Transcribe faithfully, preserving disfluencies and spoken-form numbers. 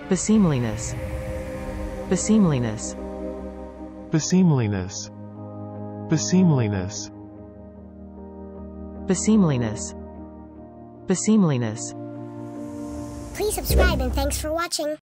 beseemliness, beseemliness, beseemliness, beseemliness, beseemliness, beseemliness. Please subscribe and thanks for watching.